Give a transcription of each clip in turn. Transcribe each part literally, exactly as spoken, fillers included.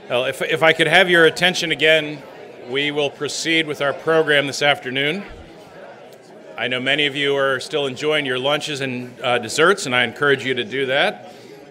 Well, if, if I could have your attention again, we will proceed with our program this afternoon. I know many of you are still enjoying your lunches and uh, desserts, and I encourage you to do that.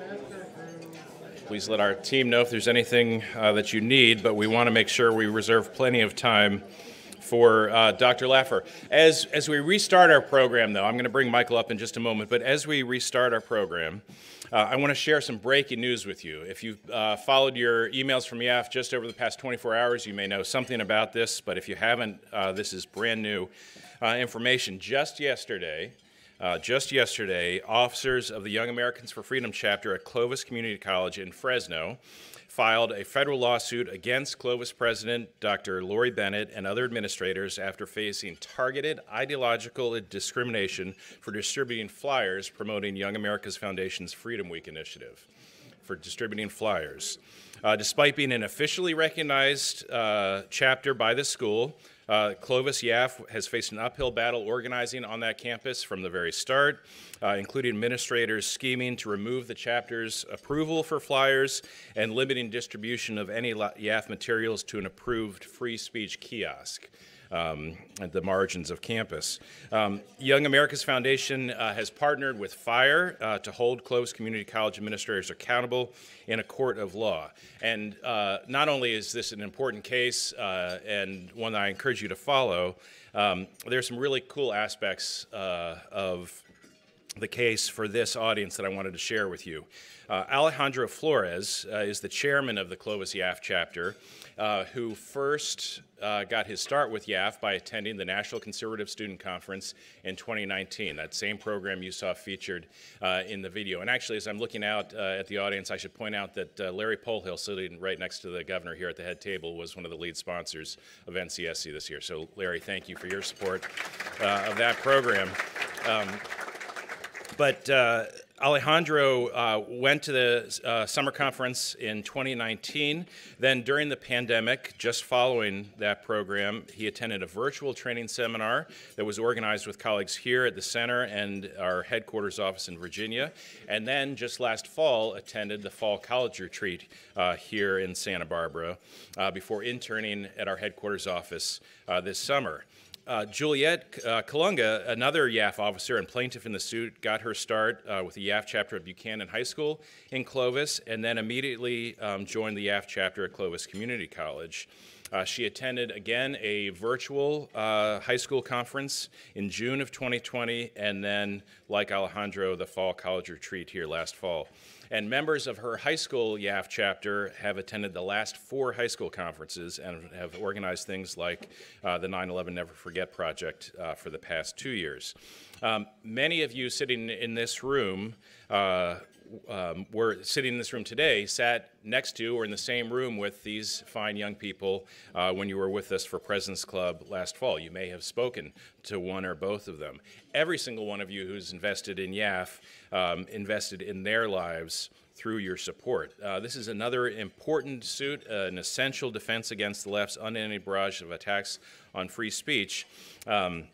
Please let our team know if there's anything uh, that you need, but we want to make sure we reserve plenty of time for uh, Doctor Laffer. As, as we restart our program, though, I'm going to bring Michael up in just a moment, but as we restart our program, uh, I want to share some breaking news with you. If you've uh, followed your emails from Y A F just over the past twenty-four hours, you may know something about this, but if you haven't, uh, this is brand new uh, information. Just yesterday, Uh, just yesterday, officers of the Young Americans for Freedom chapter at Clovis Community College in Fresno filed a federal lawsuit against Clovis President Doctor Lori Bennett and other administrators after facing targeted ideological discrimination for distributing flyers promoting Young America's Foundation's Freedom Week initiative, for distributing flyers. Uh, despite being an officially recognized uh, chapter by the school, Uh, Clovis Y A F has faced an uphill battle organizing on that campus from the very start, uh, including administrators scheming to remove the chapter's approval for flyers and limiting distribution of any Y A F materials to an approved free speech kiosk um, at the margins of campus. Um, Young America's Foundation uh, has partnered with FIRE uh, to hold Clovis Community College administrators accountable in a court of law. And uh, not only is this an important case uh, and one that I encourage you to follow, um, there's some really cool aspects uh, of the case for this audience that I wanted to share with you. Uh, Alejandro Flores uh, is the chairman of the Clovis Y A F chapter, uh, who first uh, got his start with Y A F by attending the National Conservative Student Conference in twenty nineteen, that same program you saw featured uh, in the video. And actually, as I'm looking out uh, at the audience, I should point out that uh, Larry Polhill, sitting right next to the governor here at the head table, was one of the lead sponsors of N C S C this year. So Larry, thank you for your support uh, of that program. Um, But uh, Alejandro uh, went to the uh, summer conference in twenty nineteen. Then during the pandemic, just following that program, he attended a virtual training seminar that was organized with colleagues here at the center and our headquarters office in Virginia. And then just last fall, attended the fall college retreat uh, here in Santa Barbara uh, before interning at our headquarters office uh, this summer. Uh, Juliette uh, Kalunga, another Y A F officer and plaintiff in the suit, got her start uh, with the Y A F chapter at Buchanan High School in Clovis, and then immediately um, joined the Y A F chapter at Clovis Community College. Uh, she attended, again, a virtual uh, high school conference in June of twenty twenty, and then, like Alejandro, the fall college retreat here last fall. And members of her high school Y A F chapter have attended the last four high school conferences and have organized things like uh, the nine eleven Never Forget Project uh, for the past two years. Um, many of you sitting in this room uh, um, were sitting in this room today, sat next to or in the same room with these fine young people uh, when you were with us for President's Club last fall. You may have spoken to one or both of them. Every single one of you who's invested in Y A F um, invested in their lives through your support. Uh, this is another important suit, uh, an essential defense against the left's unending barrage of attacks on free speech. Um,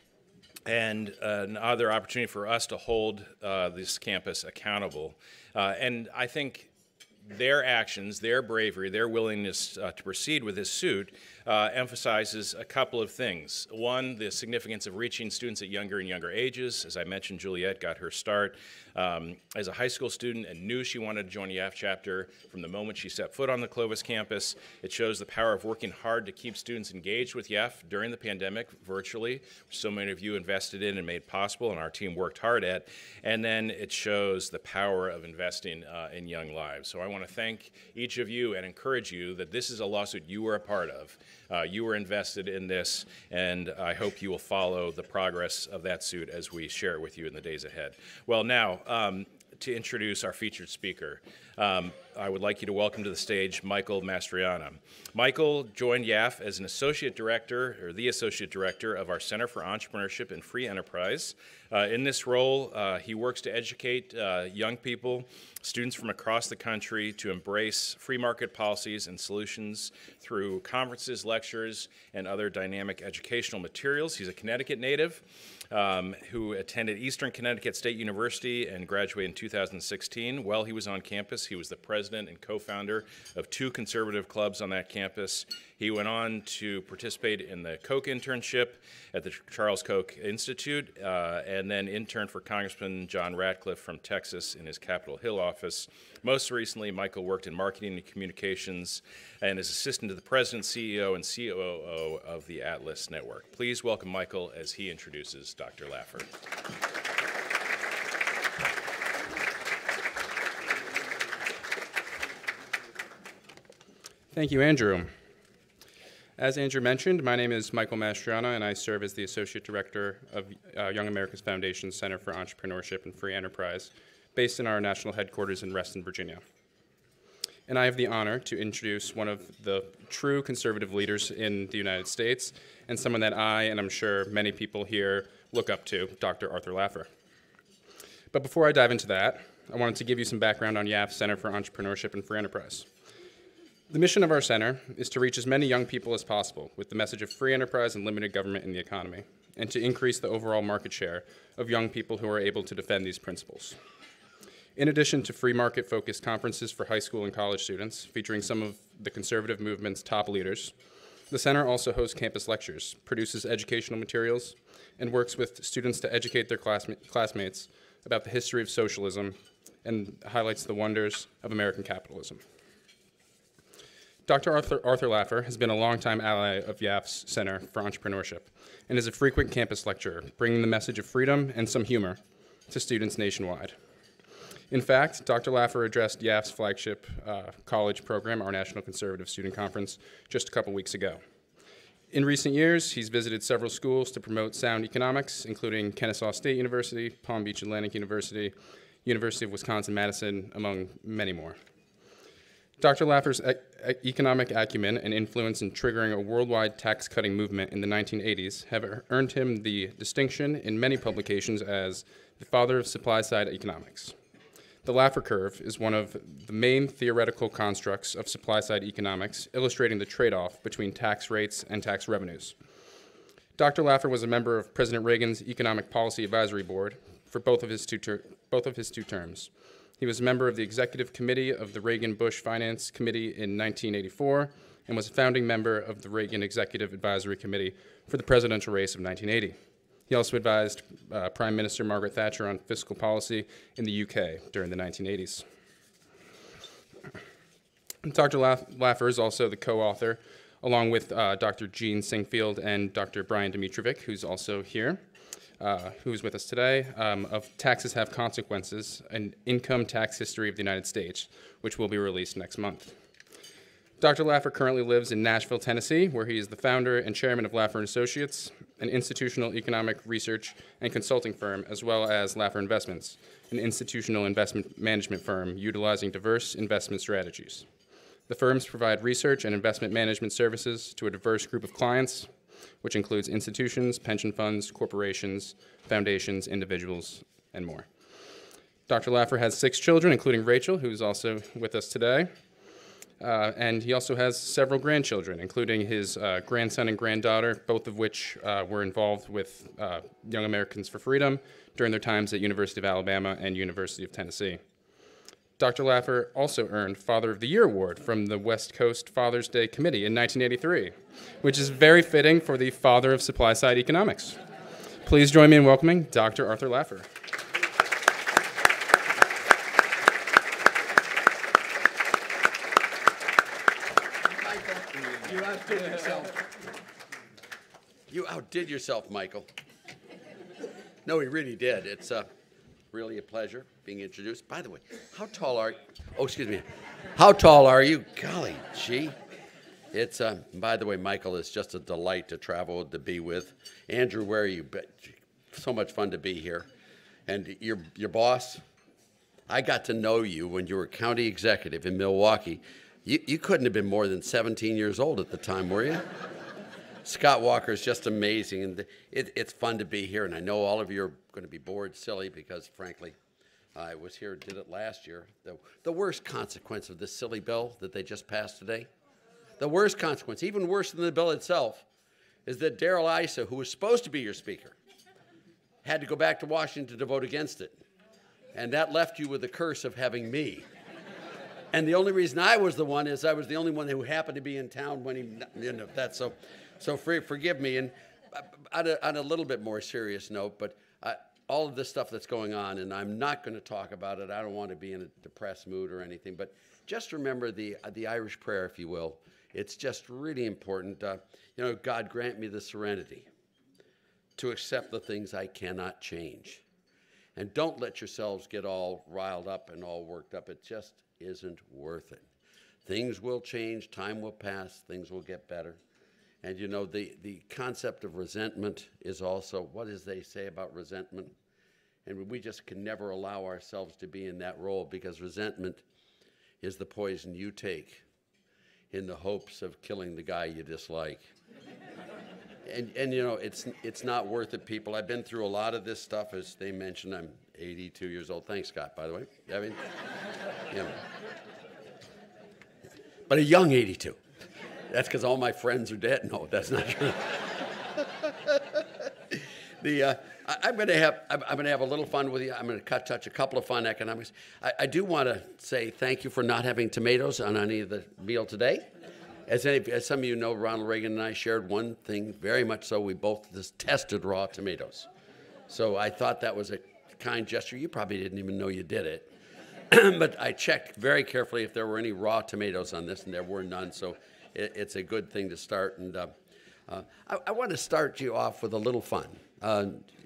and uh, another opportunity for us to hold uh, this campus accountable. Uh, and I think their actions, their bravery, their willingness uh, to proceed with this suit uh, emphasizes a couple of things. One, the significance of reaching students at younger and younger ages. As I mentioned, Juliette got her start um, as a high school student and knew she wanted to join the Y A F chapter from the moment she set foot on the Clovis campus. It shows the power of working hard to keep students engaged with Y A F during the pandemic virtually, which so many of you invested in and made possible and our team worked hard at. And then it shows the power of investing uh, in young lives. So I want to thank each of you and encourage you that this is a lawsuit you were a part of. Uh, you were invested in this, and I hope you will follow the progress of that suit as we share it with you in the days ahead. Well, now, um, to introduce our featured speaker, um, I would like you to welcome to the stage Michael Mastriana. Michael joined Y A F as an associate director, or the associate director of our Center for Entrepreneurship and Free Enterprise. Uh, in this role, uh, he works to educate uh, young people, students from across the country, to embrace free market policies and solutions through conferences, lectures, and other dynamic educational materials. He's a Connecticut native um, who attended Eastern Connecticut State University and graduated in two thousand sixteen. While he was on campus, he was the president and co-founder of two conservative clubs on that campus. He went on to participate in the Koch internship at the Charles Koch Institute, uh, and then interned for Congressman John Ratcliffe from Texas in his Capitol Hill office. Most recently, Michael worked in marketing and communications and is assistant to the president, C E O, and C O O of the Atlas Network. Please welcome Michael as he introduces Doctor Laffer. Thank you, Andrew. As Andrew mentioned, my name is Michael Mastriana, and I serve as the Associate Director of uh, Young America's Foundation Center for Entrepreneurship and Free Enterprise, based in our national headquarters in Reston, Virginia. And I have the honor to introduce one of the true conservative leaders in the United States, and someone that I, and I'm sure many people here, look up to, Doctor Arthur Laffer. But before I dive into that, I wanted to give you some background on Y A F Center for Entrepreneurship and Free Enterprise. The mission of our center is to reach as many young people as possible with the message of free enterprise and limited government in the economy, and to increase the overall market share of young people who are able to defend these principles. In addition to free market-focused conferences for high school and college students, featuring some of the conservative movement's top leaders, the center also hosts campus lectures, produces educational materials, and works with students to educate their classma- classmates about the history of socialism and highlights the wonders of American capitalism. Doctor Arthur, Arthur Laffer has been a longtime ally of Y A F's Center for Entrepreneurship and is a frequent campus lecturer, bringing the message of freedom and some humor to students nationwide. In fact, Doctor Laffer addressed Y A F's flagship uh, college program, our National Conservative Student Conference, just a couple weeks ago. In recent years, he's visited several schools to promote sound economics, including Kennesaw State University, Palm Beach Atlantic University, University of Wisconsin-Madison, among many more. Doctor Laffer's e- economic acumen and influence in triggering a worldwide tax-cutting movement in the nineteen eighties have earned him the distinction in many publications as the father of supply-side economics. The Laffer curve is one of the main theoretical constructs of supply-side economics, illustrating the trade-off between tax rates and tax revenues. Doctor Laffer was a member of President Reagan's Economic Policy Advisory Board for both of his two, ter- both of his two terms. He was a member of the Executive Committee of the Reagan-Bush Finance Committee in nineteen eighty-four and was a founding member of the Reagan Executive Advisory Committee for the presidential race of nineteen eighty. He also advised uh, Prime Minister Margaret Thatcher on fiscal policy in the U K during the nineteen eighties. Doctor Laffer is also the co-author, along with uh, Doctor Gene Singfield and Doctor Brian Dimitrovic, who's also here, uh, who's with us today, um, of Taxes Have Consequences, an income tax history of the United States, which will be released next month. Doctor Laffer currently lives in Nashville, Tennessee, where he is the founder and chairman of Laffer and Associates, an institutional economic research and consulting firm, as well as Laffer Investments, an institutional investment management firm utilizing diverse investment strategies. The firms provide research and investment management services to a diverse group of clients, which includes institutions, pension funds, corporations, foundations, individuals, and more. Doctor Laffer has six children, including Rachel, who's also with us today. Uh, and he also has several grandchildren, including his uh, grandson and granddaughter, both of which uh, were involved with uh, Young Americans for Freedom during their times at University of Alabama and University of Tennessee. Doctor Laffer also earned Father of the Year Award from the West Coast Father's Day Committee in nineteen eighty-three, which is very fitting for the father of supply-side economics. Please join me in welcoming Doctor Arthur Laffer. You outdid yourself. You outdid yourself, Michael. No, he really did. It's uh, really a pleasure being introduced. By the way, how tall are you? Oh, excuse me. How tall are you? Golly gee. It's, uh, by the way, Michael, it's just a delight to travel, to be with. Andrew, where are you? So much fun to be here. And your, your boss, I got to know you when you were county executive in Milwaukee. You, you couldn't have been more than seventeen years old at the time, were you? Scott Walker is just amazing, and it, it's fun to be here. And I know all of you are going to be bored silly because, frankly, I was here and did it last year. The, the worst consequence of this silly bill that they just passed today, the worst consequence, even worse than the bill itself, is that Darrell Issa, who was supposed to be your speaker, had to go back to Washington to vote against it. And that left you with the curse of having me. And the only reason I was the one is I was the only one who happened to be in town when he, you know, that. So, so for, forgive me. And on a, on a little bit more serious note, but uh, all of this stuff that's going on, and I'm not going to talk about it. I don't want to be in a depressed mood or anything, but just remember the uh, the Irish prayer, if you will. It's just really important. Uh, you know, God grant me the serenity to accept the things I cannot change. And don't let yourselves get all riled up and all worked up. It just isn't worth it. Things will change, time will pass, things will get better. And you know, the, the concept of resentment is also, what does they say about resentment? And we just can never allow ourselves to be in that role, because resentment is the poison you take in the hopes of killing the guy you dislike. And, and you know, it's, it's not worth it, people. I've been through a lot of this stuff. As they mentioned, I'm eighty-two years old. Thanks, Scott, by the way. I mean, you know. But a young eighty-two. That's because all my friends are dead. No, that's not true. the, uh, I, I'm going to have I'm, I'm going to have a little fun with you. I'm going to cut, touch a couple of fun economics. I, I do want to say thank you for not having tomatoes on any of the meal today. As, any, as some of you know, Ronald Reagan and I shared one thing, very much so. We both just tested raw tomatoes. So I thought that was a kind gesture. You probably didn't even know you did it. But I checked very carefully if there were any raw tomatoes on this, and there were none. So it, it's a good thing to start. And uh, uh, I, I want to start you off with a little fun. Uh,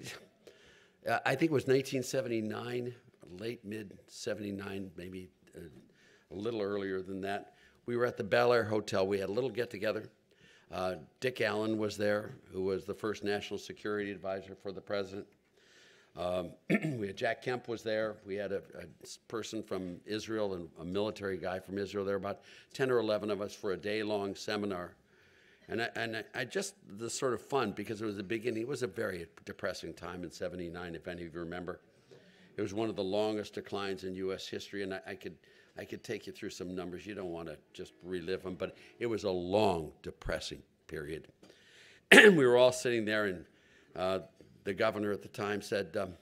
I think it was nineteen seventy-nine, late mid seventy-nine, maybe a, a little earlier than that. We were at the Bel Air Hotel. We had a little get-together. Uh, Dick Allen was there, who was the first national security advisor for the president. Um, we had Jack Kemp was there. We had a, a person from Israel and a military guy from Israel. There were about ten or eleven of us for a day-long seminar. And I, and I, I just, the sort of fun, because it was the beginning. It was a very depressing time in seventy-nine, if any of you remember. It was one of the longest declines in U S history, and I, I could I could take you through some numbers. You don't want to just relive them, but it was a long, depressing period. And we were all sitting there, and uh, the governor at the time said, um,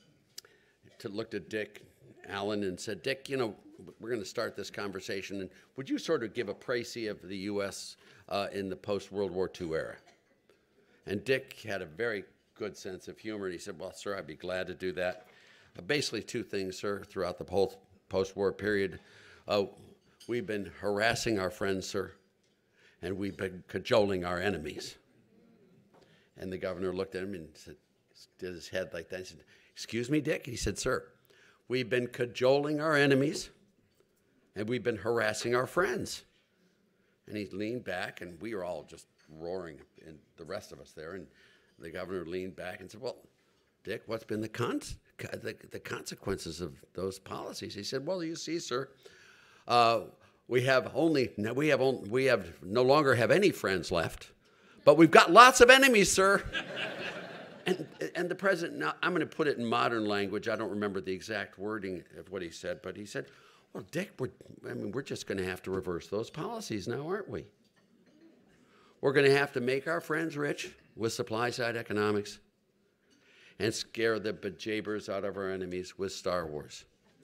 to, looked at Dick Allen and said, Dick, you know, we're going to start this conversation, and would you sort of give a précis of the U S uh, in the post-World War Two era? And Dick had a very good sense of humor, and he said, well, sir, I'd be glad to do that. Uh, basically two things, sir, throughout the whole post-war period. Uh, we've been harassing our friends, sir, and we've been cajoling our enemies. And the governor looked at him and said, did his head like that. He said, excuse me, Dick? He said, sir, we've been cajoling our enemies, and we've been harassing our friends. And he leaned back, and we were all just roaring, and the rest of us there. And the governor leaned back and said, well, Dick, what's been the, con the, the consequences of those policies? He said, well, you see, sir, uh, we have only, we have only, we have no longer have any friends left, but we've got lots of enemies, sir. and, and the president, now I'm going to put it in modern language. I don't remember the exact wording of what he said, but he said, well, Dick, we're, I mean, we're just going to have to reverse those policies now, aren't we? We're going to have to make our friends rich with supply-side economics and scare the bejabers out of our enemies with Star Wars.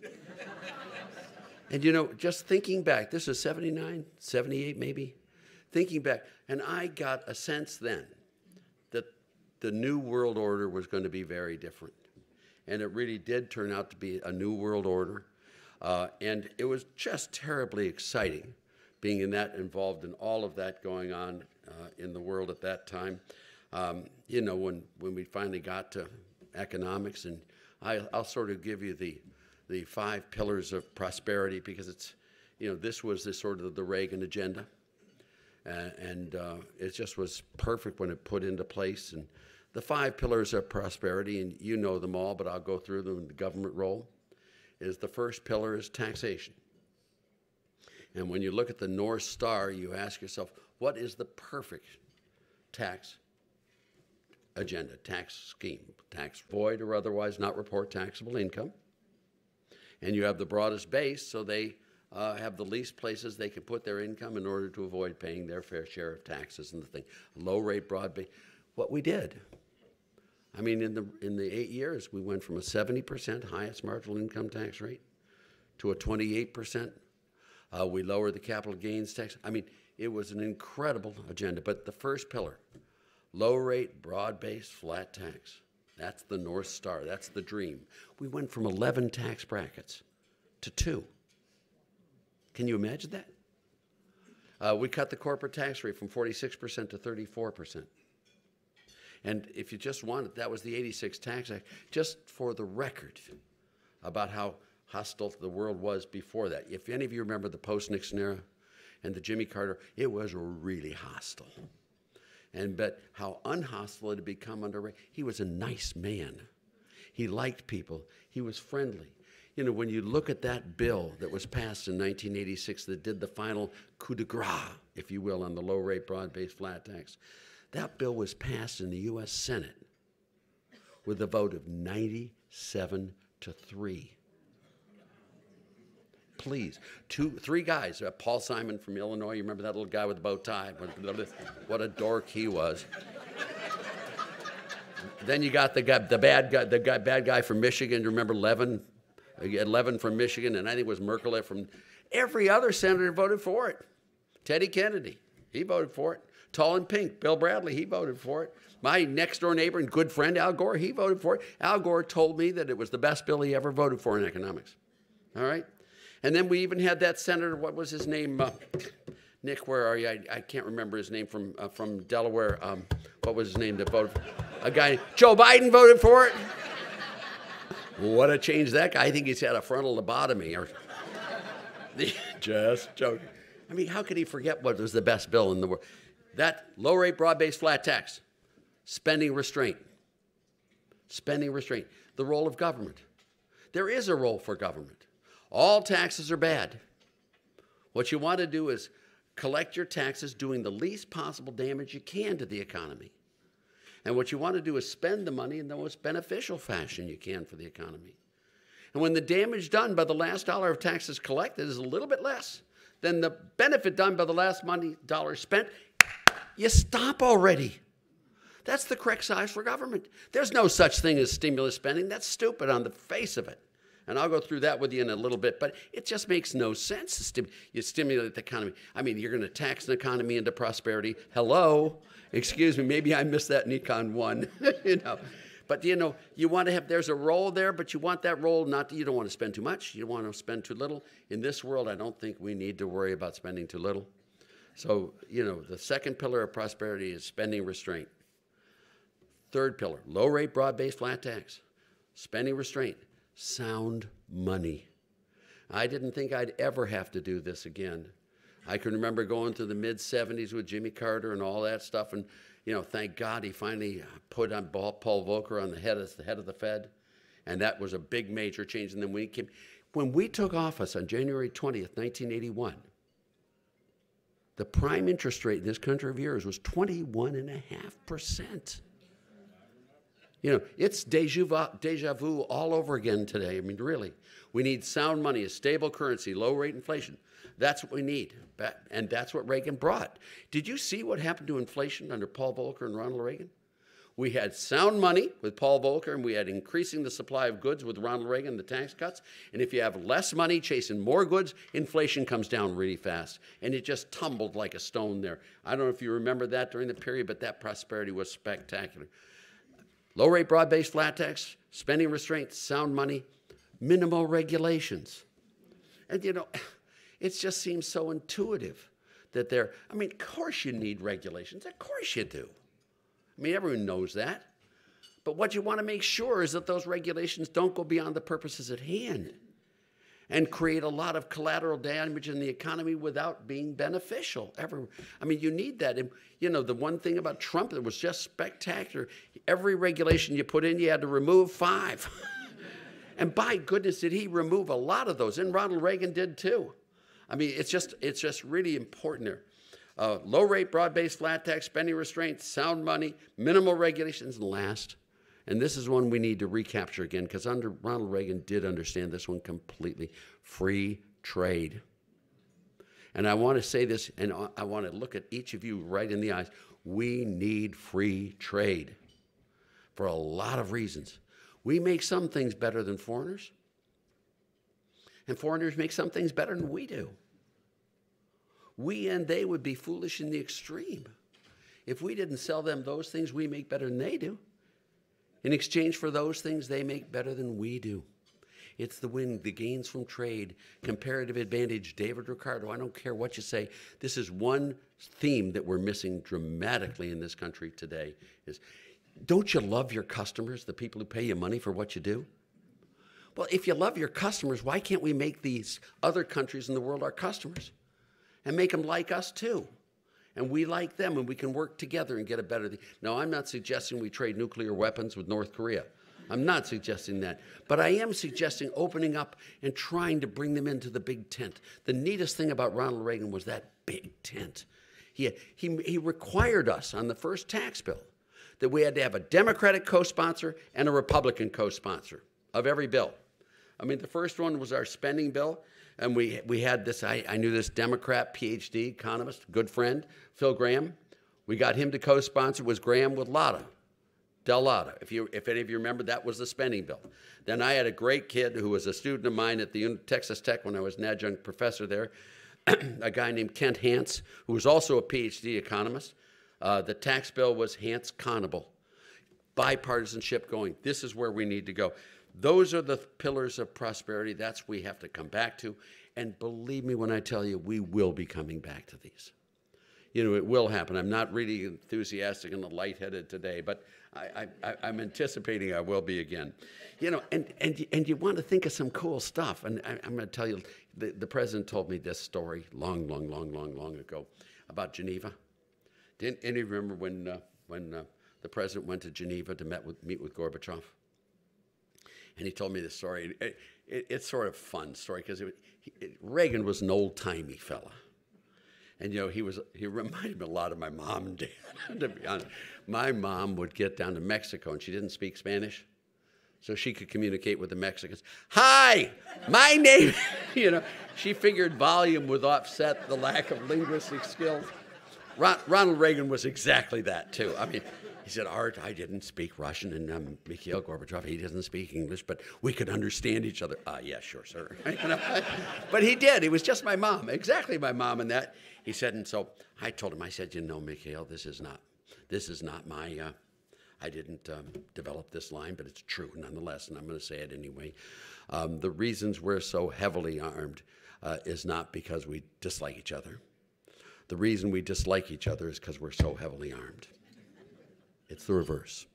And you know, just thinking back, this is seventy-nine, seventy-eight maybe, thinking back, and I got a sense then that the new world order was going to be very different. And it really did turn out to be a new world order. Uh, and it was just terribly exciting being in that, involved in all of that going on uh, in the world at that time. Um, you know, when, when we finally got to economics, and I, I'll sort of give you the, the five pillars of prosperity, because it's, you know, this was the sort of the Reagan agenda. Uh, and uh, it just was perfect when it put into place. And the five pillars of prosperity, and you know them all, but I'll go through them in the government role, is the first pillar is taxation. And when you look at the North Star, you ask yourself, what is the perfect tax agenda, tax scheme? Tax void or otherwise not report taxable income. And you have the broadest base, so they uh, have the least places they can put their income in order to avoid paying their fair share of taxes and the thing. Low rate, broad base. What we did, I mean, in the, in the eight years, we went from a seventy percent highest marginal income tax rate to a twenty-eight percent. Uh, we lowered the capital gains tax. I mean, it was an incredible agenda. But the first pillar, low rate, broad-based, flat tax. That's the North Star. That's the dream. We went from eleven tax brackets to two. Can you imagine that? Uh, we cut the corporate tax rate from forty-six percent to thirty-four percent. And if you just wanted, that was the eighty-six Tax Act, just for the record about how hostile the world was before that. If any of you remember the post-Nixon era and the Jimmy Carter, it was really hostile. And but how unhostile it had become under Reagan. He was a nice man. He liked people. He was friendly. You know, when you look at that bill that was passed in nineteen eighty-six that did the final coup de grace, if you will, on the low-rate, broad-based flat tax, that bill was passed in the U S Senate with a vote of ninety-seven to three. Please, two, three guys. Uh, Paul Simon from Illinois. You remember that little guy with the bow tie? What a dork he was. Then you got the guy, the bad guy, the guy, bad guy from Michigan. You remember Levin? Levin from Michigan, and I think it was Merkel from. Every other senator voted for it. Teddy Kennedy, he voted for it. Tall and pink, Bill Bradley, he voted for it. My next door neighbor and good friend Al Gore, he voted for it. Al Gore told me that it was the best bill he ever voted for in economics. All right. And then we even had that senator, what was his name? Uh, Nick, where are you? I, I can't remember his name from uh, from Delaware. Um, what was his name that voted for a guy? Joe Biden voted for it. What a change that guy. I think he's had a frontal lobotomy. Or just joking. I mean, how could he forget what was the best bill in the world? That low rate, broad-based flat tax, spending restraint, spending restraint, the role of government. There is a role for government. All taxes are bad. What you want to do is collect your taxes doing the least possible damage you can to the economy. And what you want to do is spend the money in the most beneficial fashion you can for the economy. And when the damage done by the last dollar of taxes collected is a little bit less than the benefit done by the last money dollar spent, you stop already. That's the correct size for government. There's no such thing as stimulus spending. That's stupid on the face of it. And I'll go through that with you in a little bit, but it just makes no sense to stim you stimulate the economy. I mean, you're going to tax an economy into prosperity. Hello? Excuse me, maybe I missed that in Econ one, you know. But, you know, you want to have, there's a role there, but you want that role not, to, you don't want to spend too much. You don't want to spend too little. In this world, I don't think we need to worry about spending too little. So, you know, the second pillar of prosperity is spending restraint. Third pillar, low rate, broad-based flat tax. Spending restraint, sound money. I didn't think I'd ever have to do this again. I can remember going through the mid seventies with Jimmy Carter and all that stuff, and you know, thank God he finally put on Paul Volcker on the head as the head of the Fed, and that was a big major change. And then we came, when we took office on January twentieth, nineteen eighty-one, the prime interest rate in this country of yours was twenty-one and a half percent. You know, it's deja vu, deja vu all over again today. I mean, really, we need sound money, a stable currency, low rate inflation. That's what we need, and that's what Reagan brought. Did you see what happened to inflation under Paul Volcker and Ronald Reagan? We had sound money with Paul Volcker, and we had increasing the supply of goods with Ronald Reagan, the tax cuts. And if you have less money chasing more goods, inflation comes down really fast. And it just tumbled like a stone there. I don't know if you remember that during the period, but that prosperity was spectacular. Low rate, broad-based flat tax, spending restraint, sound money, minimal regulations. And, you know, it just seems so intuitive that they're, I mean, of course you need regulations. Of course you do. I mean, everyone knows that. But what you want to make sure is that those regulations don't go beyond the purposes at hand and create a lot of collateral damage in the economy without being beneficial. Ever, I mean, you need that. And, you know, the one thing about Trump that was just spectacular, every regulation you put in, you had to remove five. And by goodness, did he remove a lot of those. And Ronald Reagan did too. I mean, it's just, it's just really important there. Uh, low rate, broad-based flat tax, spending restraints, sound money, minimal regulations, and last, and this is one we need to recapture again, because under Ronald Reagan did understand this one completely, free trade. And I want to say this, and I want to look at each of you right in the eyes. We need free trade. for a lot of reasons. We make some things better than foreigners, and foreigners make some things better than we do. We and they would be foolish in the extreme if we didn't sell them those things we make better than they do. In exchange for those things they make better than we do. It's the win, the gains from trade, comparative advantage. David Ricardo, I don't care what you say. This is one theme that we're missing dramatically in this country today. Is, don't you love your customers, the people who pay you money for what you do? Well, if you love your customers, why can't we make these other countries in the world our customers and make them like us too? And we like them, and we can work together and get a better thing. Now, I'm not suggesting we trade nuclear weapons with North Korea. I'm not suggesting that. But I am suggesting opening up and trying to bring them into the big tent. The neatest thing about Ronald Reagan was that big tent. He, he, he required us on the first tax bill that we had to have a Democratic co-sponsor and a Republican co-sponsor of every bill. I mean, the first one was our spending bill. And we, we had this, I, I knew this Democrat P H D economist, good friend, Phil Graham. We got him to co-sponsor. It was Graham with Lotta, Del Lotta. If, you, if any of you remember, that was the spending bill. Then I had a great kid who was a student of mine at the Texas Tech when I was an adjunct professor there, a guy named Kent Hance, who was also a P H D economist. Uh, the tax bill was Hance-Conable. Bipartisanship going, this is where we need to go. Those are the pillars of prosperity. That's what we have to come back to. And believe me when I tell you, we will be coming back to these. You know, it will happen. I'm not really enthusiastic and lightheaded today, but I, I, I'm anticipating I will be again. You know, and, and, and you want to think of some cool stuff. And I, I'm going to tell you, the, the president told me this story long, long, long, long, long ago about Geneva. Didn't any of you remember when, uh, when uh, the president went to Geneva to meet with, meet with Gorbachev? And he told me this story. It, it, it's sort of a fun story because Reagan was an old-timey fella. And, you know, he was he reminded me a lot of my mom and dad, to be honest. My mom would get down to Mexico, and she didn't speak Spanish, so she could communicate with the Mexicans. Hi, my name, you know, she figured volume would offset the lack of linguistic skills. Ron, Ronald Reagan was exactly that, too. I mean, he said, Art, I didn't speak Russian, and um, Mikhail Gorbachev, he doesn't speak English, but we could understand each other. Ah, yeah, sure, sir. You know? But he did. He was just my mom, exactly my mom in that. He said, and so I told him, I said, you know, Mikhail, this is not, this is not my, uh, I didn't um, develop this line, but it's true nonetheless, and I'm going to say it anyway. Um, the reasons we're so heavily armed uh, is not because we dislike each other. The reason we dislike each other is because we're so heavily armed. It's the reverse.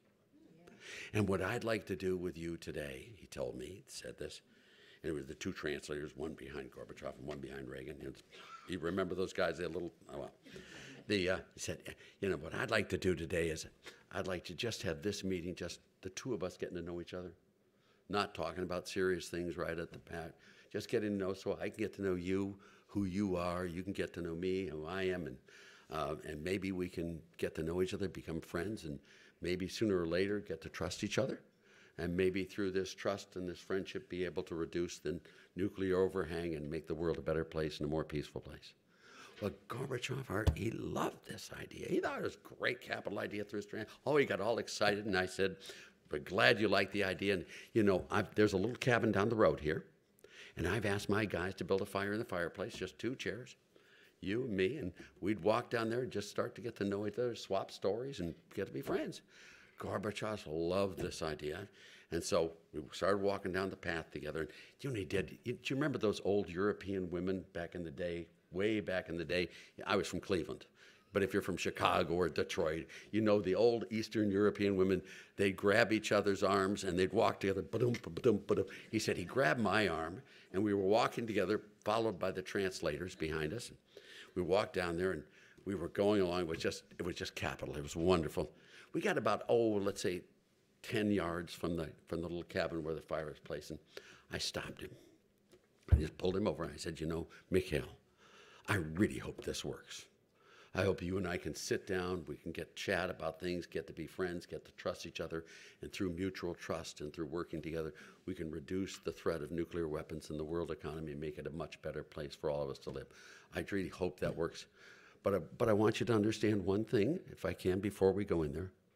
And what I'd like to do with you today, he told me, he said this, and it was the two translators, one behind Gorbachev and one behind Reagan. You remember those guys? They're little, oh well. The, uh, he said, you know, what I'd like to do today is I'd like to just have this meeting, just the two of us getting to know each other, not talking about serious things right at the bat, just getting to know so I can get to know you, who you are, you can get to know me, who I am, and Uh, and maybe we can get to know each other, become friends, and maybe sooner or later get to trust each other. And maybe through this trust and this friendship be able to reduce the nuclear overhang and make the world a better place and a more peaceful place. Well, Gorbachev, Art, he loved this idea. He thought it was a great capital idea through his trans. Oh, he got all excited, and I said, but glad you like the idea. And, you know, I've, there's a little cabin down the road here, and I've asked my guys to build a fire in the fireplace, just two chairs. You and me, and we'd walk down there and just start to get to know each other, swap stories, and get to be friends. Gorbachev loved this idea, and so we started walking down the path together. And you know what he did? You, do you remember those old European women back in the day, way back in the day? I was from Cleveland, but if you're from Chicago or Detroit, you know the old Eastern European women, they'd grab each other's arms, and they'd walk together. Ba-dum, ba-dum, ba-dum. He said he grabbed my arm, and we were walking together, followed by the translators behind us. We walked down there, and we were going along. It was just, it was just capital. It was wonderful. We got about, oh, let's say ten yards from the, from the little cabin where the fire was placed, and I stopped him. I just pulled him over, and I said, you know, Mikhail, I really hope this works. I hope you and I can sit down, we can get chat about things, get to be friends, get to trust each other, and through mutual trust and through working together, we can reduce the threat of nuclear weapons in the world economy and make it a much better place for all of us to live. I really hope that works. But I, but I want you to understand one thing, if I can, before we go in there.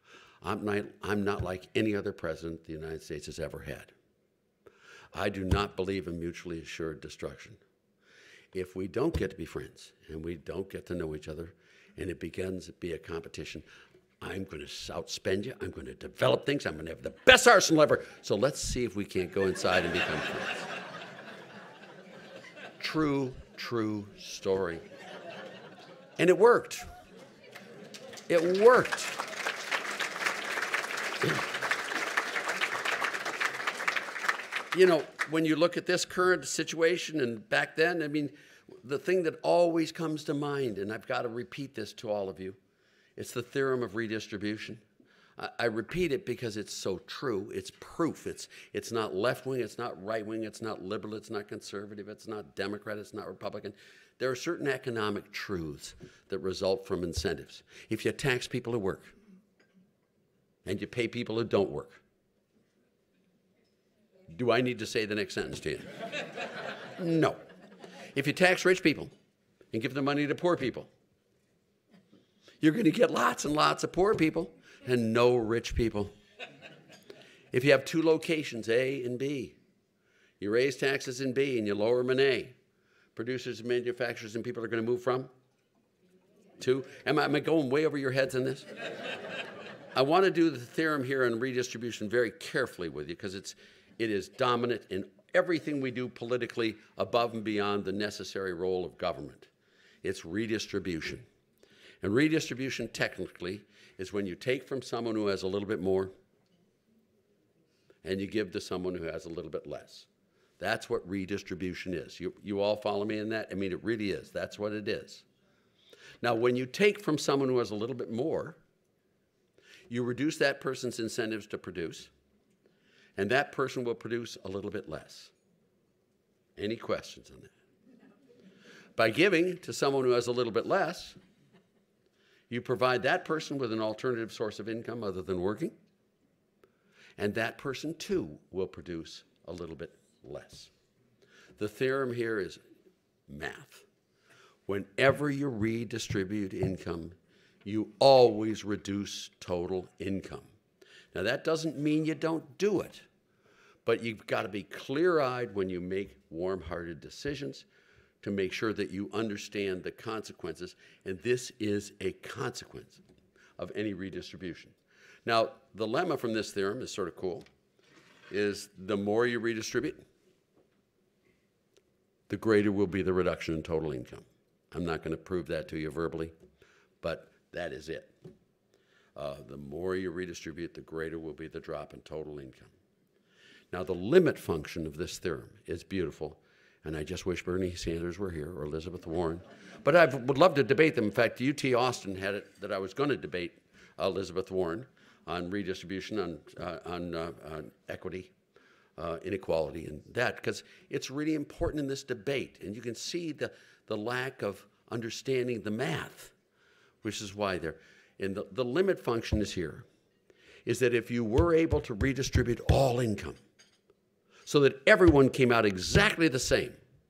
I'm not, I'm not like any other president the United States has ever had. I do not believe in mutually assured destruction. If we don't get to be friends and we don't get to know each other and it begins to be a competition, I'm going to outspend you. I'm going to develop things. I'm going to have the best arsenal ever. So let's see if we can't go inside and become friends. True, true story. And it worked. It worked. You know, when you look at this current situation and back then, I mean, the thing that always comes to mind, and I've got to repeat this to all of you, it's the theorem of redistribution. I, I repeat it because it's so true. It's proof. It's, it's not left-wing, it's not right-wing, it's not liberal, it's not conservative, it's not Democrat, it's not Republican. There are certain economic truths that result from incentives. If you tax people who work and you pay people who don't work, do I need to say the next sentence to you? No. If you tax rich people and give the money to poor people, you're going to get lots and lots of poor people and no rich people. If you have two locations, A and B, you raise taxes in B and you lower them in A, producers and manufacturers and people are going to move from? Two? Am I, am I going way over your heads on this? I want to do the theorem here on redistribution very carefully with you because it's It is dominant in everything we do politically above and beyond the necessary role of government. It's redistribution. And redistribution technically is when you take from someone who has a little bit more and you give to someone who has a little bit less. That's what redistribution is. You, you all follow me in that? I mean, it really is. That's what it is. Now, when you take from someone who has a little bit more, you reduce that person's incentives to produce, and that person will produce a little bit less. Any questions on that? By giving to someone who has a little bit less, you provide that person with an alternative source of income other than working, and that person too will produce a little bit less. The theorem here is math. Whenever you redistribute income, you always reduce total income. Now, that doesn't mean you don't do it, but you've got to be clear-eyed when you make warm-hearted decisions to make sure that you understand the consequences, and this is a consequence of any redistribution. Now, the lemma from this theorem is sort of cool, is the more you redistribute, the greater will be the reduction in total income. I'm not going to prove that to you verbally, but that is it. Uh, the more you redistribute, the greater will be the drop in total income. Now, the limit function of this theorem is beautiful, and I just wish Bernie Sanders were here or Elizabeth Warren. But I would love to debate them. In fact, U T Austin had it that I was going to debate uh, Elizabeth Warren on redistribution, on, uh, on, uh, on equity, uh, inequality, and that, because it's really important in this debate. And you can see the, the lack of understanding the math, which is why they're... And the, the limit function is here, is that if you were able to redistribute all income so that everyone came out exactly the same,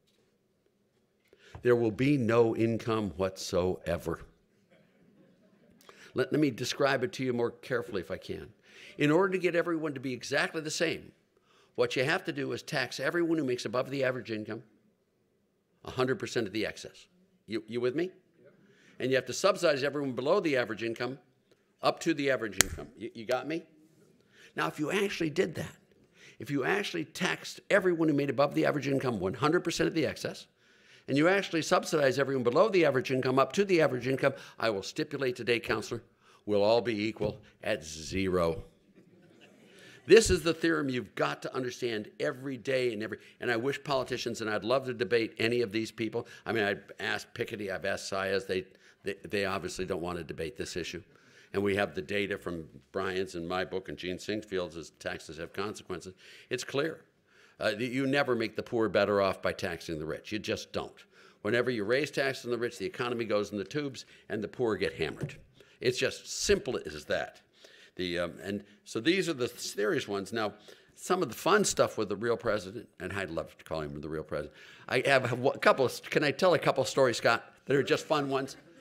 there will be no income whatsoever. Let, let me describe it to you more carefully if I can. In order to get everyone to be exactly the same, what you have to do is tax everyone who makes above the average income one hundred percent of the excess. You, you with me? And you have to subsidize everyone below the average income up to the average income. You, you got me? Now, if you actually did that, if you actually taxed everyone who made above the average income one hundred percent of the excess, and you actually subsidize everyone below the average income up to the average income, I will stipulate today, Counselor, we'll all be equal at zero. This is the theorem you've got to understand every day and every, and I wish politicians, and I'd love to debate any of these people. I mean, I've asked Piketty, I've asked Saez, they, they, they obviously don't want to debate this issue. And we have the data from Brian's and my book and Gene Sinquefield's as Taxes Have Consequences. It's clear. Uh, you never make the poor better off by taxing the rich. You just don't. Whenever you raise taxes on the rich, the economy goes in the tubes and the poor get hammered. It's just simple as that. The, um, and so these are the serious ones. Now, some of the fun stuff with the real president, and I'd love to call him the real president. I have a couple of, can I tell a couple of stories, Scott, that are just fun ones?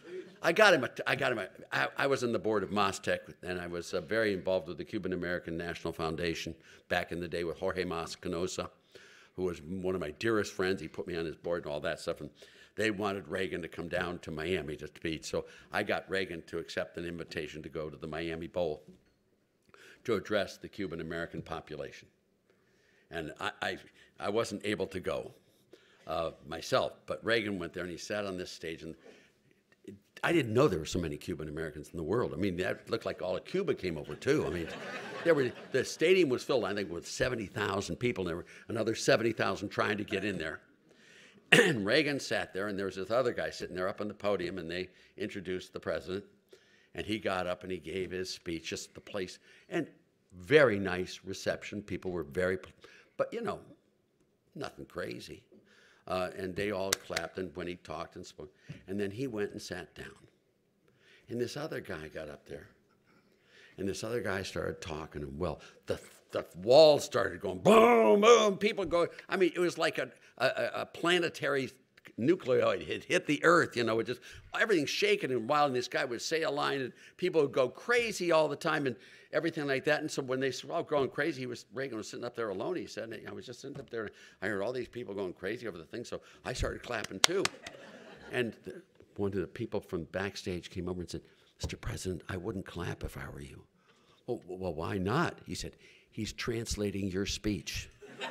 I got him. A, I got him. A, I, I was on the board of MasTec, and I was uh, very involved with the Cuban American National Foundation back in the day with Jorge Mas Canosa, who was one of my dearest friends. He put me on his board and all that stuff. And they wanted Reagan to come down to Miami to speak. So I got Reagan to accept an invitation to go to the Miami Bowl to address the Cuban American population. And I, I, I wasn't able to go uh, myself, but Reagan went there and he sat on this stage, and it, I didn't know there were so many Cuban Americans in the world. I mean, that looked like all of Cuba came over too. I mean, there were, the stadium was filled, I think, with seventy thousand people, and there were another seventy thousand trying to get in there. And Reagan sat there, and there was this other guy sitting there up on the podium, and they introduced the president, and he got up and he gave his speech, just the place, and very nice reception. People were very, but you know, nothing crazy. Uh, and they all clapped and when he talked and spoke. And then he went and sat down. And this other guy got up there. And this other guy started talking. And well, the, the walls started going boom, boom. People go, I mean, it was like a, a, a planetary nucleoid had hit the earth, you know, it just, everything shaking and wild. And this guy would say a line and people would go crazy all the time and everything like that. And so when they were all going crazy, he was, Reagan was sitting up there alone. He said, I was just sitting up there. I heard all these people going crazy over the thing. So I started clapping too. And the, one of the people from backstage came over and said, Mister President, I wouldn't clap if I were you. Well, well, why not? He said, he's translating your speech.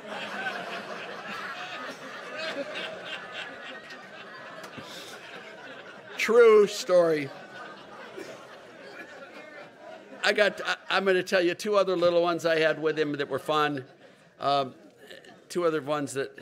True story. I got, I, I'm going to tell you two other little ones I had with him that were fun. Um, two other ones that,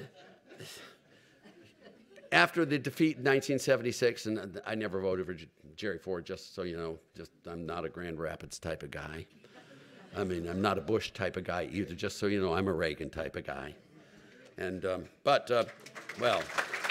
after the defeat in nineteen seventy-six, and I never voted for Jerry Ford, just so you know, just I'm not a Grand Rapids type of guy. I mean, I'm not a Bush type of guy either, just so you know, I'm a Reagan type of guy. And, um, but, uh, well,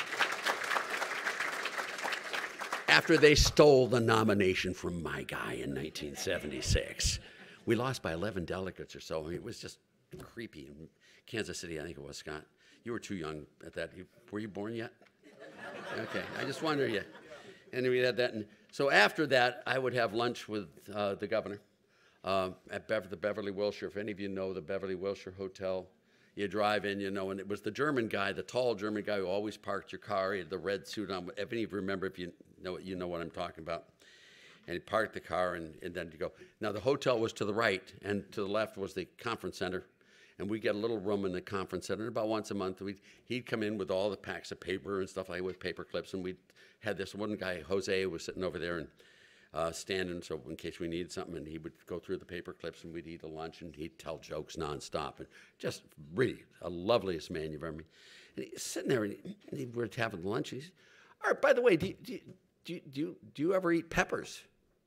after they stole the nomination from my guy in nineteen seventy-six. We lost by eleven delegates or so. I mean, it was just creepy. In Kansas City, I think it was, Scott. You were too young at that. You, were you born yet? Okay, I just wonder you. And we had that. And so after that, I would have lunch with uh, the governor uh, at Bever the Beverly Wilshire. If any of you know the Beverly Wilshire Hotel, you drive in, you know, and it was the German guy, the tall German guy who always parked your car. He had the red suit on. If any of you remember, if you know, you know what I'm talking about. And he parked the car, and, and then you go. Now, the hotel was to the right, and to the left was the conference center. And we get a little room in the conference center. And about once a month, we'd, he'd come in with all the packs of paper and stuff like that, with paper clips. And we had this one guy, Jose, who was sitting over there and uh, standing, so in case we needed something. And he would go through the paper clips, and we'd eat a lunch, and he'd tell jokes nonstop. And just really a loveliest man you've ever met. And he's sitting there, and, he, and he, we're having lunch. And he's, all right, by the way, do you, do you, do you, do you, do you ever eat peppers?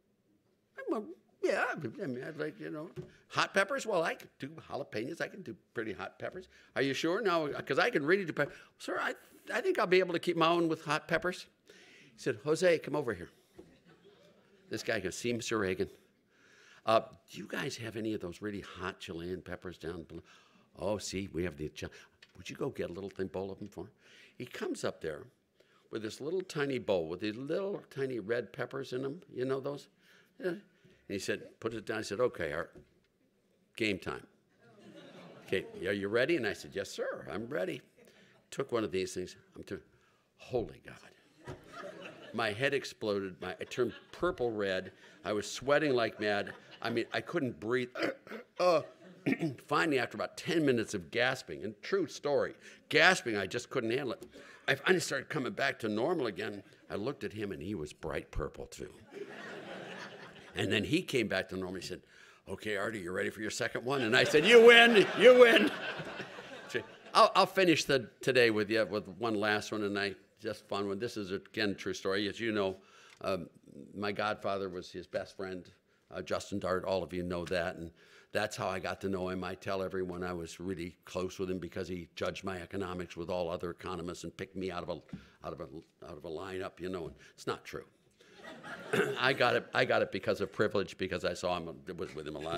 Well, yeah, I mean, I'd like, you know, hot peppers. Well, I can do jalapenos. I can do pretty hot peppers. Are you sure? No, because I can really do peppers. Sir, I, I think I'll be able to keep my own with hot peppers. He said, Jose, come over here. This guy goes, see, Mister Reagan, uh, do you guys have any of those really hot Chilean peppers down below? Oh, see, we have the, would you go get a little thin bowl of them for him? He comes up there with this little tiny bowl with these little tiny red peppers in them. You know those? Yeah. And he said, put it down. I said, okay, our game time. Okay, are you ready? And I said, yes, sir, I'm ready. Took one of these things. I'm too, holy God. My head exploded. My, I turned purple red. I was sweating like mad. I mean, I couldn't breathe. uh, finally, after about ten minutes of gasping, and true story, gasping, I just couldn't handle it. I finally started coming back to normal again. I looked at him, and he was bright purple, too. And then he came back to normal. He said, okay, Artie, you ready for your second one? And I said, you win, you win. I'll, I'll finish the, today with you with one last one, and I just fun one. This is, again, a true story. As you know, um, my godfather was his best friend, uh, Justin Dart. All of you know that, and that's how I got to know him. I tell everyone I was really close with him because he judged my economics with all other economists and picked me out of a, out of a, out of a lineup, you know, and it's not true. I got it. I got it because of privilege, because I saw him was with him a lot.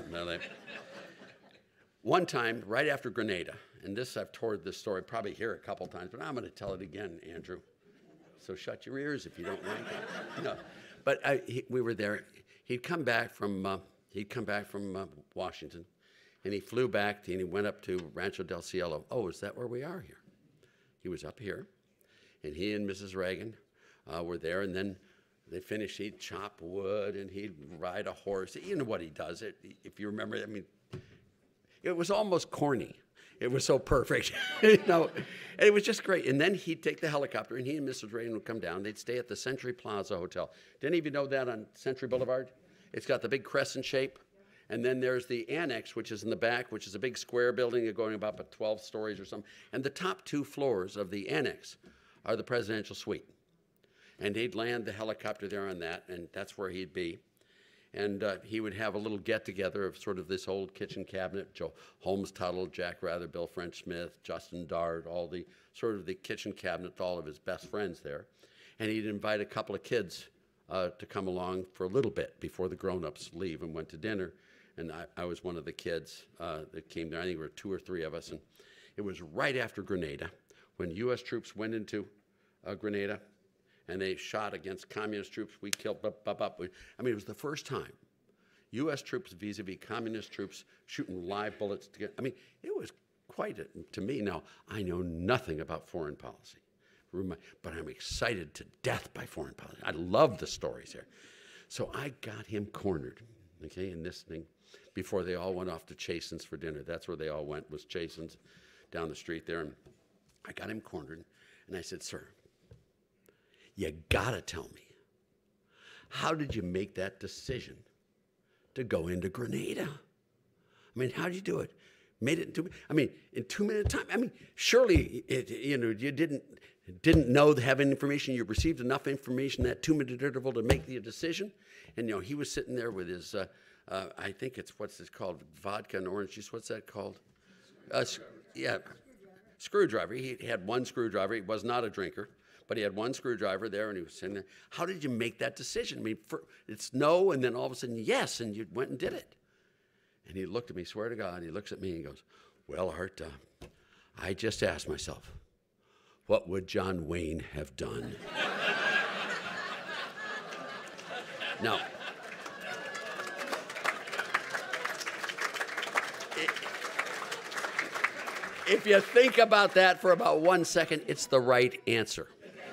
One time, right after Grenada, and this I've told this story probably here a couple times, but I'm going to tell it again, Andrew. So shut your ears if you don't like it. No. But I, he, we were there. He'd come back from uh, he'd come back from uh, Washington, and he flew back to, and he went up to Rancho del Cielo. Oh, is that where we are here? He was up here, and he and Missus Reagan uh, were there, and then they finished. He'd chop wood, and he'd ride a horse. You know what he does. It, if you remember, I mean, it was almost corny. It was so perfect, you know. And it was just great. And then he'd take the helicopter, and he and Missus Reagan would come down. They'd stay at the Century Plaza Hotel. Did any of you know that on Century Boulevard? It's got the big crescent shape. And then there's the annex, which is in the back, which is a big square building going about twelve stories or something. And the top two floors of the annex are the presidential suite. And he'd land the helicopter there on that, and that's where he'd be. And uh, he would have a little get-together of sort of this old kitchen cabinet, Joe Holmes Tuttle, Jack Rather, Bill French Smith, Justin Dart, all the sort of the kitchen cabinet, all of his best friends there. And he'd invite a couple of kids uh, to come along for a little bit before the grown-ups leave and went to dinner. And I, I was one of the kids uh, that came there. I think there were two or three of us. And it was right after Grenada, when U S troops went into uh, Grenada, and they shot against communist troops. We killed, bup, bup, bup. I mean, it was the first time U S troops vis-a-vis communist troops shooting live bullets together. I mean, it was quite, a, to me, now, I know nothing about foreign policy, but I'm excited to death by foreign policy. I love the stories there. So I got him cornered, okay, in this thing, before they all went off to Chasen's for dinner. That's where they all went, was Chasen's down the street there. And I got him cornered, and I said, sir, you gotta tell me, how did you make that decision to go into Grenada? I mean, how did you do it? Made it in two, I mean, in two minute time. I mean, surely, it, you know, you didn't didn't know, have information. You received enough information that two minute interval to make the decision. And you know, he was sitting there with his, uh, uh, I think it's what's this called, vodka and orange juice. What's that called? Uh, yeah, screwdriver. He had one screwdriver. He was not a drinker. But he had one screwdriver there, and he was sitting there. How did you make that decision? I mean, for, it's no, and then all of a sudden, yes, and you went and did it. And he looked at me, swear to God, he looks at me and he goes, well, Art, uh, I just asked myself, what would John Wayne have done? Now, it, if you think about that for about one second, it's the right answer.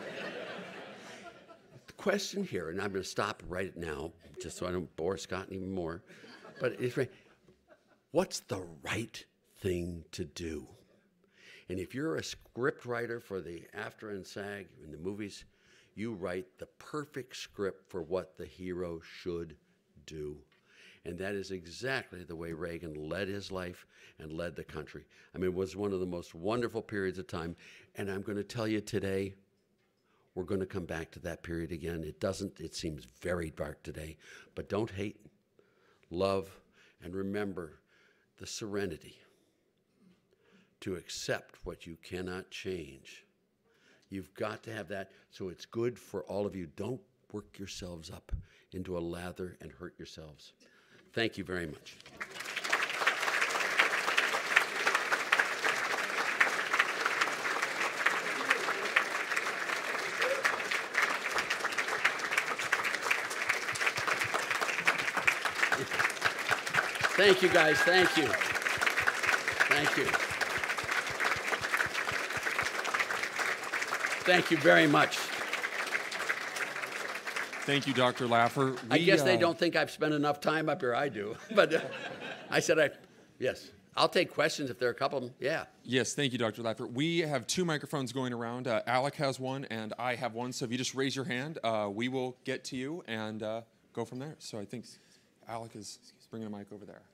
Question here, and I'm going to stop right now, just so I don't bore Scott even more, but it's right. What's the right thing to do? And if you're a script writer for the AFTRA and SAG in the movies, you write the perfect script for what the hero should do. And that is exactly the way Reagan led his life and led the country. I mean, it was one of the most wonderful periods of time. And I'm going to tell you today, we're going to come back to that period again. It doesn't, it seems very dark today, but don't hate, love, and remember the serenity to accept what you cannot change. You've got to have that, so it's good for all of you. Don't work yourselves up into a lather and hurt yourselves. Thank you very much. Thank you, guys. Thank you. Thank you. Thank you very much. Thank you, Doctor Laffer. I We, guess they uh, don't think I've spent enough time up here. I do. But uh, I said, I, yes. I'll take questions if there are a couple of them. Yeah. Yes, thank you, Doctor Laffer. We have two microphones going around. Uh, Alec has one, and I have one. So if you just raise your hand, uh, we will get to you and uh, go from there. So I think Alec is bringing a mic over there.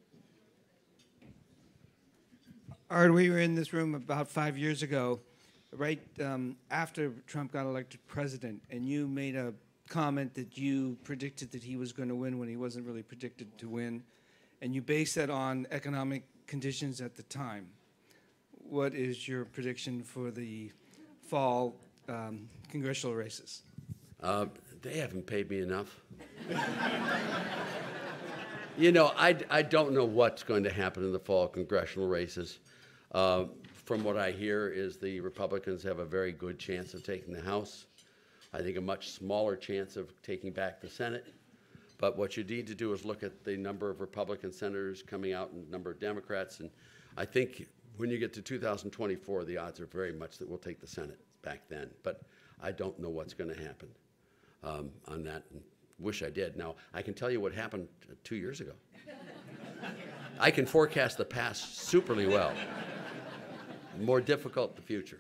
Art, we were in this room about five years ago, right um, after Trump got elected president, and you made a comment that you predicted that he was going to win when he wasn't really predicted to win, and you based that on economic conditions at the time. What is your prediction for the fall um, congressional races? Uh, they haven't paid me enough. You know, I, I don't know what's going to happen in the fall congressional races. Uh, from what I hear is the Republicans have a very good chance of taking the House. I think a much smaller chance of taking back the Senate. But what you need to do is look at the number of Republican senators coming out and number of Democrats. And I think when you get to two thousand twenty-four, the odds are very much that we'll take the Senate back then. But I don't know what's going to happen um, on that. And wish I did. Now, I can tell you what happened two years ago. I can forecast the past superly well. More difficult the future.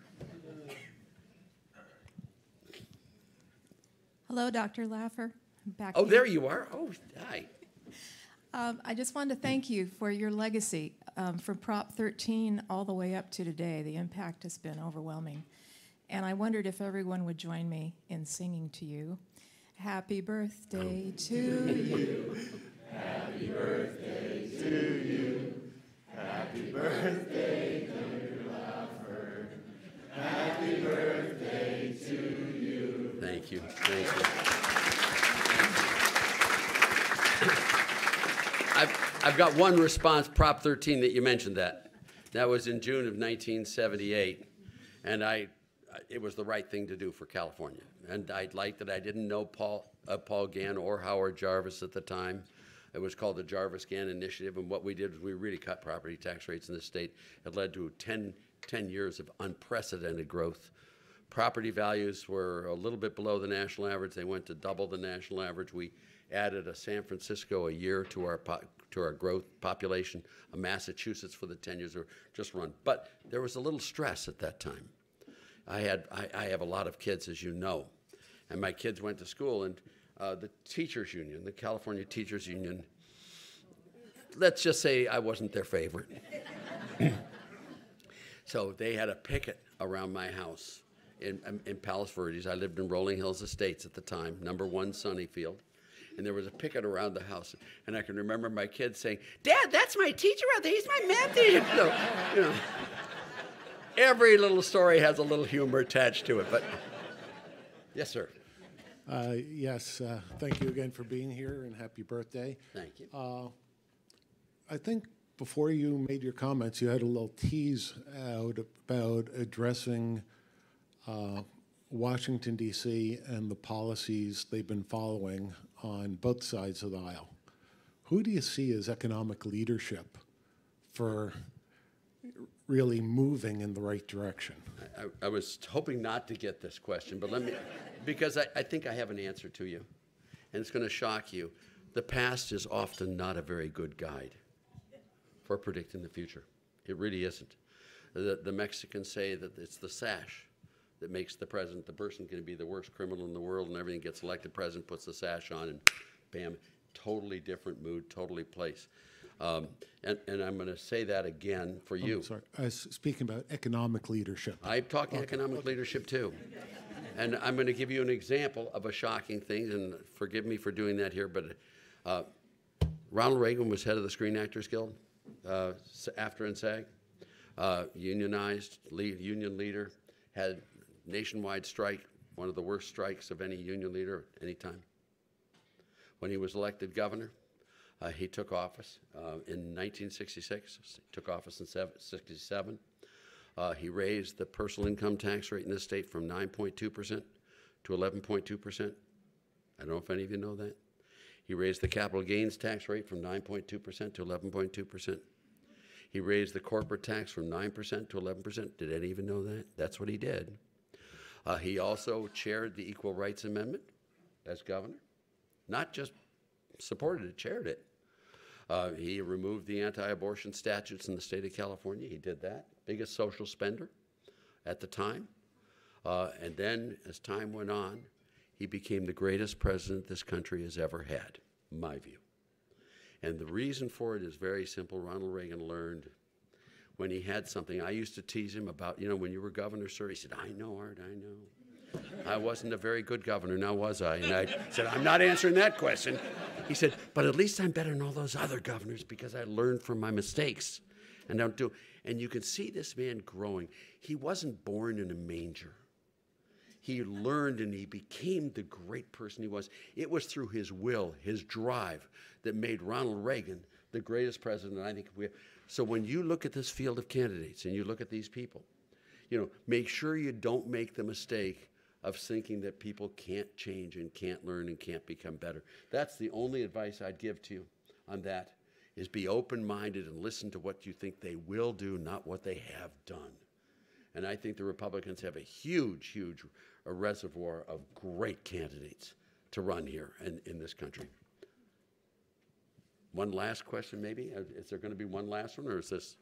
Hello, Doctor Laffer. Back Oh, here. there you are. Oh, hi. Um, I just wanted to thank you for your legacy um, from Prop thirteen all the way up to today. The impact has been overwhelming. And I wondered if everyone would join me in singing to you. Happy birthday to you. Happy birthday to you. Happy birthday, Doctor Laffer. Happy birthday to you. Thank you. Thank you. I've, I've got one response, Prop thirteen, that you mentioned that. That was in June of nineteen seventy-eight, and I, it was the right thing to do for California. And I liked that I didn't know Paul, uh, Paul Gann or Howard Jarvis at the time. It was called the Jarvis-Gann Initiative, and what we did was we really cut property tax rates in the state. It led to ten, ten years of unprecedented growth. Property values were a little bit below the national average. They went to double the national average. We added a San Francisco a year to our po to our growth population, a Massachusetts for the ten years were just run. But there was a little stress at that time. I had I, I have a lot of kids, as you know, and my kids went to school, and uh, the teachers union, the California Teachers Union, let's just say I wasn't their favorite. So they had a picket around my house in, in Palos Verdes. I lived in Rolling Hills Estates at the time, number one Sunnyfield. And there was a picket around the house. And I can remember my kids saying, "Dad, that's my teacher out there. He's my math teacher." You know, you know, every little story has a little humor attached to it. But yes, sir. Uh, yes, uh, thank you again for being here, and happy birthday. Thank you. Uh, I think before you made your comments, you had a little tease out about addressing uh, Washington, D C and the policies they've been following on both sides of the aisle. Who do you see as economic leadership for really moving in the right direction? I, I was hoping not to get this question, but let me, because I, I think I have an answer to you, and it's going to shock you. The past is often not a very good guide for predicting the future. It really isn't. The, the Mexicans say that it's the sash that makes the president, the person going to be the worst criminal in the world, and everything gets elected president, puts the sash on, and bam, totally different mood, totally place. Um, and, and I'm going to say that again for you. Oh, sorry, I was speaking about economic leadership. I'm talking Okay, economic okay. leadership too. And I'm going to give you an example of a shocking thing, and forgive me for doing that here, but uh, Ronald Reagan was head of the Screen Actors Guild, uh, after and SAG, uh, unionized, lead, union leader, had nationwide strike, one of the worst strikes of any union leader at any time. When he was elected governor, uh, he took office uh, in nineteen sixty-six, took office in sixty-seven. Uh, he raised the personal income tax rate in this state from nine point two percent to eleven point two percent. I don't know if any of you know that. He raised the capital gains tax rate from nine point two percent to eleven point two percent. He raised the corporate tax from nine percent to eleven percent. Did any of you know that? That's what he did. Uh, he also chaired the Equal Rights Amendment as governor. Not just supported it, chaired it. Uh, he removed the anti-abortion statutes in the state of California. He did that. Biggest social spender at the time. Uh, and then, as time went on, he became the greatest president this country has ever had, in my view. And the reason for it is very simple. Ronald Reagan learned when he had something. I used to tease him about, you know, when you were governor, sir, he said, "I know, Art, I know. I wasn't a very good governor, now was I?" And I said, "I'm not answering that question." He said, "But at least I'm better than all those other governors because I learned from my mistakes and don't do." And you can see this man growing. He wasn't born in a manger. He learned and he became the great person he was. It was through his will, his drive, that made Ronald Reagan the greatest president I think we have. So when you look at this field of candidates and you look at these people, you know, make sure you don't make the mistake of thinking that people can't change and can't learn and can't become better. That's the only advice I'd give to you on that, is be open-minded and listen to what you think they will do, not what they have done. And I think the Republicans have a huge, huge a reservoir of great candidates to run here in, in this country. One last question, maybe? Is there going to be one last one, or is this?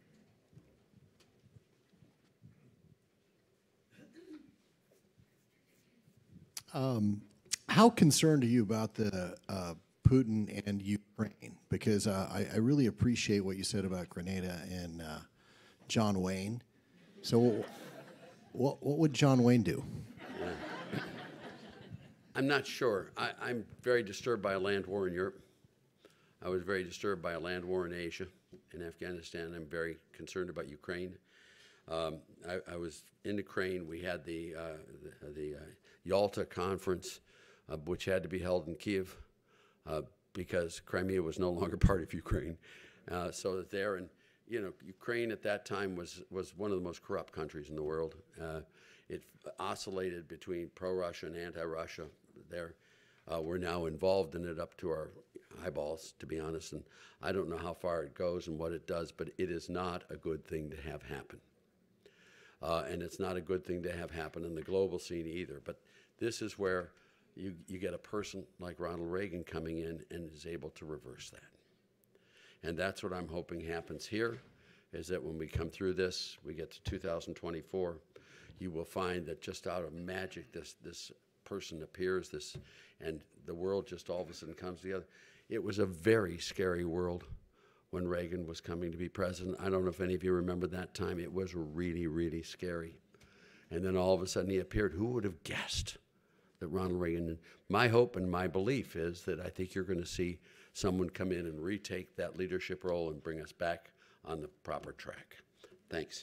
Um, how concerned are you about the uh, Putin and Ukraine? Because uh, I, I really appreciate what you said about Grenada and uh, John Wayne. So, what what would John Wayne do? Yeah. I'm not sure. I, I'm very disturbed by a land war in Europe. I was very disturbed by a land war in Asia, in Afghanistan. I'm very concerned about Ukraine. Um, I, I was in Ukraine. We had the uh, the, the uh, Yalta conference, uh, which had to be held in Kiev uh, because Crimea was no longer part of Ukraine. Uh, so that there, and you know, Ukraine at that time was was one of the most corrupt countries in the world. Uh, it oscillated between pro-Russia and anti-Russia. There, uh, we're now involved in it up to our eyeballs, to be honest. And I don't know how far it goes and what it does, but it is not a good thing to have happen. Uh, and it's not a good thing to have happen in the global scene either. But this is where you, you get a person like Ronald Reagan coming in and is able to reverse that. And that's what I'm hoping happens here, is that when we come through this, we get to two thousand twenty-four, you will find that just out of magic, this, this person appears, this, and the world just all of a sudden comes together. It was a very scary world when Reagan was coming to be president. I don't know if any of you remember that time. It was really, really scary. And then all of a sudden he appeared. Who would have guessed that Ronald Reagan? My hope and my belief is that I think you're going to see someone come in and retake that leadership role and bring us back on the proper track. Thanks.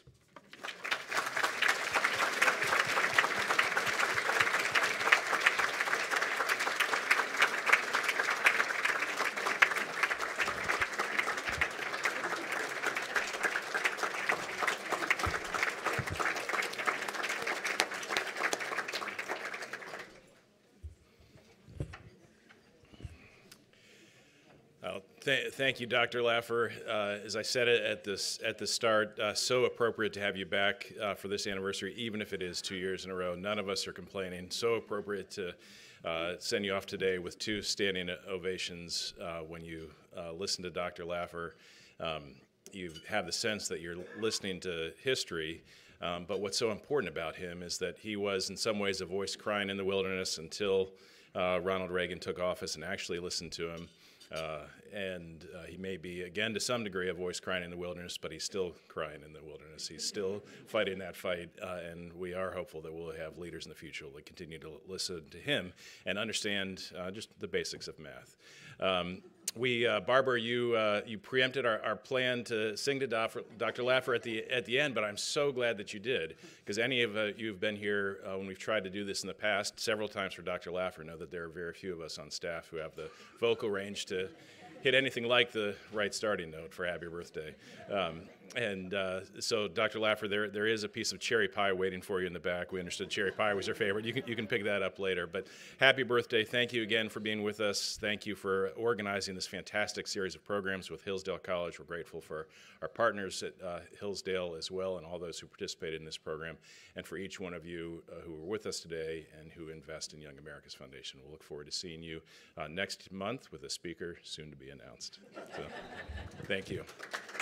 Th thank you, Doctor Laffer. Uh, as I said it at this at the start, uh, so appropriate to have you back uh, for this anniversary, even if it is two years in a row. None of us are complaining. So appropriate to uh, send you off today with two standing ovations uh, when you uh, listen to Doctor Laffer. Um, you have the sense that you're listening to history. Um, but what's so important about him is that he was, in some ways, a voice crying in the wilderness until uh, Ronald Reagan took office and actually listened to him. Uh, and uh, he may be, again, to some degree, a voice crying in the wilderness, but he's still crying in the wilderness. He's still fighting that fight, uh, and we are hopeful that we'll have leaders in the future that continue to listen to him and understand uh, just the basics of math. Um, we, uh, Barbara, you uh, you preempted our, our plan to sing to Doctor Laffer at the at the end, but I'm so glad that you did, because any of uh, you who've been here uh, when we've tried to do this in the past several times for Doctor Laffer know that there are very few of us on staff who have the vocal range to hit anything like the right starting note for Happy Birthday. Um, and uh, so, Doctor Laffer, there there is a piece of cherry pie waiting for you in the back. We understood cherry pie was your favorite. You can you can pick that up later. But happy birthday! Thank you again for being with us. Thank you for organizing this fantastic series of programs with Hillsdale College. We're grateful for our partners at uh, Hillsdale as well, and all those who participated in this program, and for each one of you uh, who were with us today and who invest in Young America's Foundation. We'll look forward to seeing you uh, next month with a speaker soon to be announced. So, thank you.